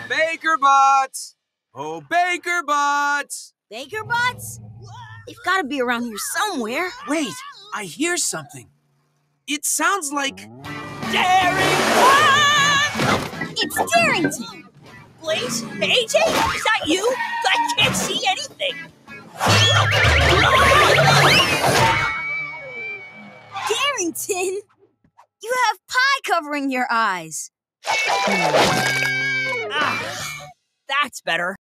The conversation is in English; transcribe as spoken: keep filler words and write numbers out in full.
Baker Butts! Oh, Baker Butts! Baker Butts? They've got to be around here somewhere. Wait, I hear something. It sounds like... Darington! It's Darington! Blaze? A J? Is that you? I can't see anything. Darington? You have pie covering your eyes. Ah, that's better.